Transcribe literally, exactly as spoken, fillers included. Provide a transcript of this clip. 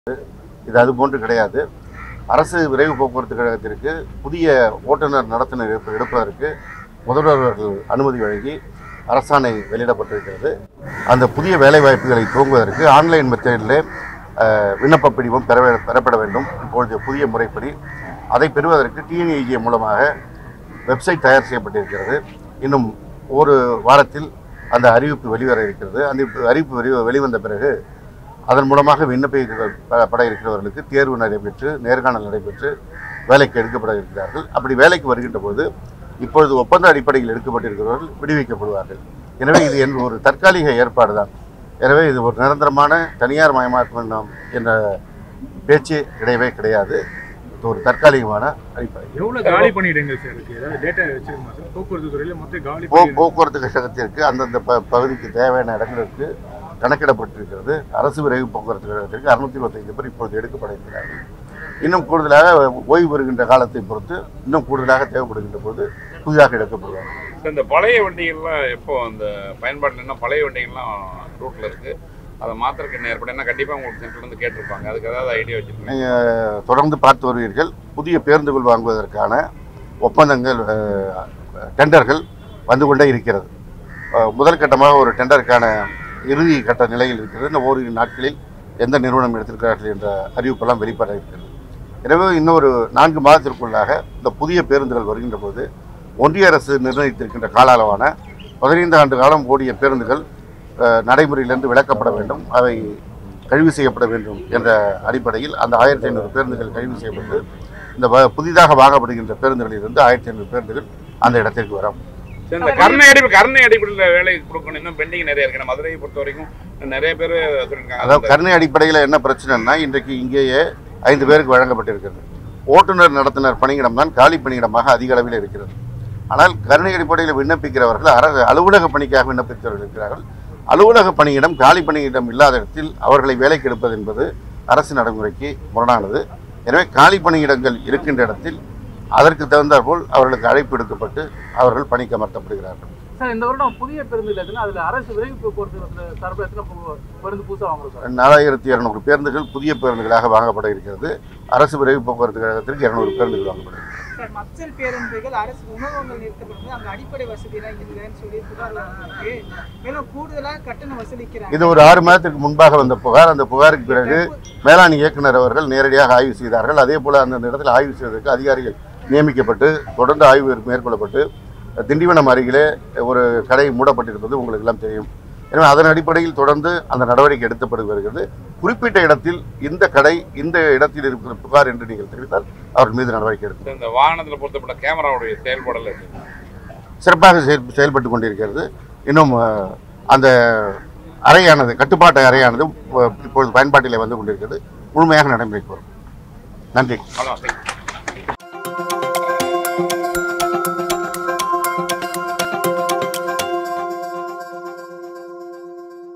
இது அது போன்று கிடையாது. அரசு விரைவு போக்குவரத்து கழகத்திற்கு புதிய ஓட்டுநர் நடத்துனர் எடுப்பதற்கு முதல்வர் அவர்கள் அனுமதி வழங்கி அரசாணை வெளியிடப்பட்டிருக்கிறது. அந்த புதிய வேலைவாய்ப்புகளை துவங்குவதற்கு ஆன்லைன் மெத்தடில் விண்ணப்ப படிவம் பெற பெறப்பட வேண்டும். இப்பொழுது புதிய முறைப்படி அதை பெறுவதற்கு டிஎன்இஜே மூலமாக வெப்சைட் தயார் செய்யப்பட்டிருக்கிறது. இன்னும் ஒரு வாரத்தில் அந்த அறிவிப்பு வெளிவர இருக்கிறது. அந்த அறிவிப்பு வெளி வெளிவந்த பிறகு அதன் மூலமாக விண்ணப்பிக்கப்பட இருக்கிறவர்களுக்கு தேர்வு நடைபெற்று நேர்காணல் நடைபெற்று வேலைக்கு எடுக்கப்பட இருக்கிறார்கள். அப்படி வேலைக்கு வருகின்ற போது இப்பொழுது ஒப்பந்த அடிப்படையில் எடுக்கப்பட்டிருக்கிறவர்கள் விடுவிக்கப்படுவார்கள். எனவே இது என் ஒரு தற்காலிக ஏற்பாடு தான். எனவே இது ஒரு நிரந்தரமான தனியார் மயமாக்கம் என்ற பேச்சு கிடையவே கிடையாது. இது ஒரு தற்காலிகமான அடிப்படை. போக்குவரத்து கழகத்திற்கு அந்தந்த பகுதிக்கு தேவையான இடங்களுக்கு கணக்கிடப்பட்டிருக்கிறது. அரசு விரைவு போக்குவரத்து கழகத்திற்கு அறுநூத்தி இருபத்தைந்து பேர் இப்பொழுது எடுக்கப்பட இருக்கிறார்கள். இன்னும் கூடுதலாக ஓய்வு வருகின்ற காலத்தை பொறுத்து இன்னும் கூடுதலாக தேவைப்படுகின்ற போது புதிதாக எடுக்கப்படுவார்கள். இந்த பழைய வண்டிகள்லாம் எப்போ அந்த பயன்பாட்டில் என்ன பழைய வண்டிகள்லாம் ரூட்டில் இருக்குது, அதை மாத்திரக்கு என்ன ஏற்படுன்னா கண்டிப்பாக உங்களுக்கு சென்டர்லேருந்து கேட்டிருப்பாங்க. அதுக்கு ஏதாவது ஐடியா வச்சுருக்கீங்க? நீங்கள் தொடர்ந்து பார்த்து வருவீர்கள். புதிய பேருந்துகள் வாங்குவதற்கான ஒப்பந்தங்கள் டெண்டர்கள் வந்து கொண்டே இருக்கிறது. முதல் கட்டமாக ஒரு டெண்டருக்கான இறுதி கட்ட நிலையில் இருக்கிறது. இந்த ஓரிரு நாட்களில் எந்த நிறுவனம் எடுத்திருக்கிறார்கள் என்ற அறிவிப்பெல்லாம் வெளிப்பட இருக்கிறது. எனவே இன்னொரு நான்கு மாதத்திற்குள்ளாக இந்த புதிய பேருந்துகள் வருகின்ற போது ஒன்றிய அரசு நிர்ணயித்திருக்கின்ற கால அளவான பதினைந்து ஆண்டு காலம் ஓடிய பேருந்துகள் நடைமுறையிலிருந்து விலக்கப்பட வேண்டும், அவை கழிவு செய்யப்பட வேண்டும் என்ற அடிப்படையில் அந்த ஆயிரத்தி ஐநூறு பேருந்துகள் கழிவு செய்யப்பட்டு இந்த புதிதாக வாங்கப்படுகின்ற பேருந்துகளிலிருந்து ஆயிரத்தி ஐநூறு பேருந்துகள் அந்த இடத்திற்கு வரும். இந்த கருணை அடிப்பு கருணை அடிப்படையில் வேலை கொடுக்கணும். இன்னும் பெண்டிங் நிறைய இருக்கு. மதுரையை பொறுத்த வரைக்கும் நிறைய பேர் சொல்லியிருக்காங்க. அதாவது கருணை அடிப்படையில் என்ன பிரச்சனைன்னா, இன்றைக்கு இங்கேயே ஐந்து பேருக்கு வழங்கப்பட்டிருக்கிறது. ஓட்டுநர் நடத்துனர் பணியிடம் தான் காலி பணியிடமாக அதிக அளவில் இருக்கிறது. ஆனால் கருணை அடிப்படையில் விண்ணப்பிக்கிறவர்கள் அரசு அலுவலக பணிக்காக விண்ணப்பித்தவர்கள் இருக்கிறார்கள். அலுவலக பணியிடம் காலி பணியிடம் இல்லாத இடத்தில் அவர்களை வேலைக்கு எடுப்பது என்பது அரசு நடைமுறைக்கு முரணானது. எனவே காலி பணியிடங்கள் இருக்கின்ற இடத்தில் அதற்கு தகுந்தாற்போல் அவர்களுக்கு அழைப்பு எடுக்கப்பட்டு அவர்கள் பணிக்கு அமர்த்தப்படுகிறார்கள். சார், இந்த வருடம் புதிய பேருந்துகள் அதில் அரசு விரைவு போக்குவரத்து சார்பில் எத்தனை பேருந்து புதுசாக வாங்குறோம் சார்? நாலாயிரத்தி இரநூறு பேருந்துகள் புதிய பேருந்துகளாக வாங்கப்பட இருக்கிறது. அரசு விரைவு போக்குவரத்து கழகத்திற்கு இருநூறு பேருந்துகள் வாங்கப்படுகிறது. சார், மக்கள் பேருந்துகள் அரசு உணவகங்கள் நிறுத்தப்படுது, அங்கே அடிப்படை வசதியெல்லாம் இல்லைன்னு சொல்லி புகார் இருக்கு. மேலும் கூடுதலாக கட்டணம் வசூலிக்கிறாங்க. இது ஒரு ஆறு மாதத்துக்கு முன்பாக வந்த புகார். அந்த புகாருக்கு பிறகு மேலாண் இயக்குனர் அவர்கள் நேரடியாக ஆய்வு செய்தார்கள். அதே போல அந்த இடத்தில் ஆய்வு செய்வதற்கு அதிகாரிகள் நியமிக்கப்பட்டு தொடர்ந்து ஆய்வு மேற்கொள்ளப்பட்டு திண்டிவனம் அருகிலே ஒரு கடை மூடப்பட்டிருப்பது உங்களுக்கு எல்லாம் தெரியும். எனவே அதன் அடிப்படையில் தொடர்ந்து அந்த நடவடிக்கை எடுக்கப்பட்டு வருகிறது. குறிப்பிட்ட இடத்தில் இந்த கடை இந்த இடத்தில் இருக்கிற புகார் என்று நீங்கள் தெரிவித்தால் அவர்கள் மீது நடவடிக்கை எடுக்கும். இந்த வாகனத்தில் பொருத்தப்பட்ட கேமராவுடைய செயல்பாடல் சிறப்பாக செயல் செயல்பட்டு கொண்டிருக்கிறது. இன்னும் அந்த அறையானது கட்டுப்பாட்டு அறையானது இப்பொழுது பயன்பாட்டிலே வந்து கொண்டிருக்கிறது. முழுமையாக நடைமுறைக்கு வரும். நன்றி.